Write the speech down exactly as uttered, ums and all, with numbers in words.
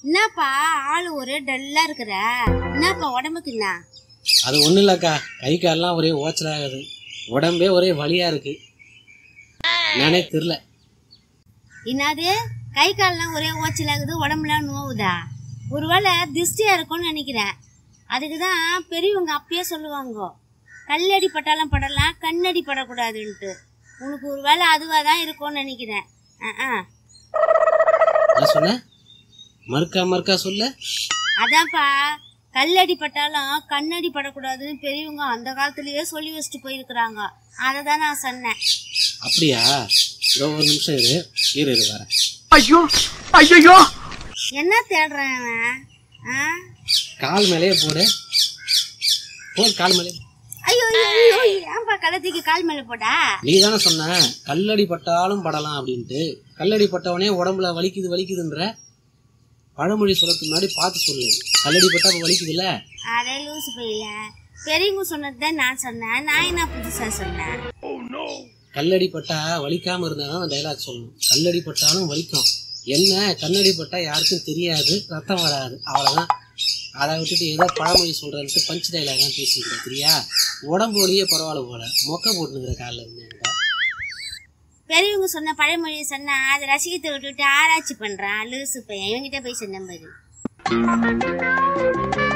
என்னப்பா ஆளு ஒரே டல்லா இருக்கிற? என்னப்பா உடம்புக்கு என்ன? அது ஒண்ணும் இல்லக்கா, கை கால்லாம் ஒரே ஓச்சலாகுது, உடம்பே ஒரே வலியா இருக்கு. நானே தெரியல. என்னது கை கால்லாம் ஒரே ஓச்சலாகுது, உடம்புலாம் நோவுதா? ஒருவேளை திருஷ்டியா இருக்கும்னு நினைக்கிறேன். அதுக்குதான் பெரியவங்க அப்பயே சொல்லுவாங்க, கல்லடி பட்டாலும் படலாம், கண்ணடி படக்கூடாதுன்ட்டு. உனக்கு ஒரு வேளை அதுவாதான் இருக்கும்னு நினைக்கிறேன். சொன்ன மறுக்கா மறுக்கா சொல்ல. அதான்ப்பா, கல்லடி பட்டாலும் கண்ணடி படக்கூடாதுன்னு பெரியவங்க அந்த காலத்திலேயே சொல்லி வச்சுட்டு போயிருக்கிறாங்க. அததான் நான் சொன்னேன். அப்படியா? ஒரு நிமிஷம் இரு இரு இரு வர. ஐயோ ஐயோ, என்ன தேடுறேன்? கால் மேலேயே போடு, போடு கால் மேலே. ஐயோ ஏன்பா கள்ளத்துக்கு கால் மேல போட்டா? நீ தானே சொன்ன கல்லடி பட்டாலும் படலாம் அப்படின்ட்டு. கல்லடி பட்டவனே உடம்புல வலிக்குது வலிக்குதுன்ற பழமொழி சொல்லத்துக்கு முன்னாடி பார்த்து சொல்லு. கல்லடி பட்டா வலிக்குது இல்ல? அதே லூசு போயில, பெரியவங்க சொன்னதுதான் நான் சொன்னேன். நான் என்ன புதுசா சொன்னேன்? கல்லடி பட்டா வலிக்காம இருந்தாதான் டைலாக் சொல்லணும். கல்லடி பட்டாலும் வலிக்கும். என்ன கண்ணடி பட்டா யாருக்கும் தெரியாது, ரத்தம் வராது, அவ்வளவுதான். அதை விட்டுட்டு ஏதோ பழமொழி சொல்றேன்ட்டு பஞ்ச் டைலாக் தான் பேசிக்கிறேன். தெரியா? உடம்பு வலியே பரவாயில்ல போல, மொக்க போட்டுனுங்கிற காலில் இருந்தேன். பெரியவங்க சொன்ன பழமொழியை சொன்னா அதை ரசிகத்தை விட்டுட்டு ஆராய்ச்சி பண்றான் லூசு பையன். இவங்கிட்ட போய் சொன்ன பாரு.